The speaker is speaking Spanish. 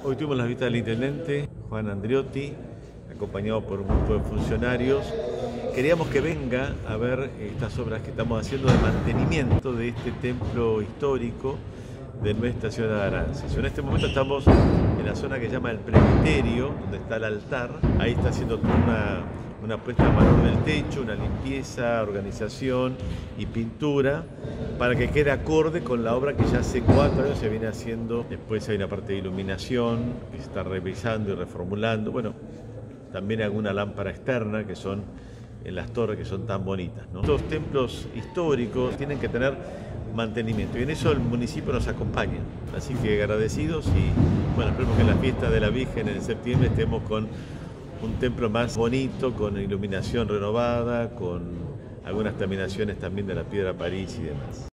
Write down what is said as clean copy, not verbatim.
Hoy tuvimos la visita del intendente, Juan Andriotti, acompañado por un grupo de funcionarios. Queríamos que venga a ver estas obras que estamos haciendo de mantenimiento de este templo histórico de nuestra ciudad de Aranzis. En este momento estamos en la zona que se llama el presbiterio, donde está el altar. Ahí está haciendo una puesta en valor del techo, una limpieza, organización y pintura para que quede acorde con la obra que ya hace 4 años se viene haciendo. Después hay una parte de iluminación que se está revisando y reformulando. Bueno, también alguna lámpara externa que son en las torres que son tan bonitas, ¿no? Estos templos históricos tienen que tener mantenimiento y en eso el municipio nos acompaña. Así que agradecidos y bueno, esperemos que en la fiesta de la Virgen en septiembre estemos con un templo más bonito, con iluminación renovada, con algunas terminaciones también de la piedra París y demás.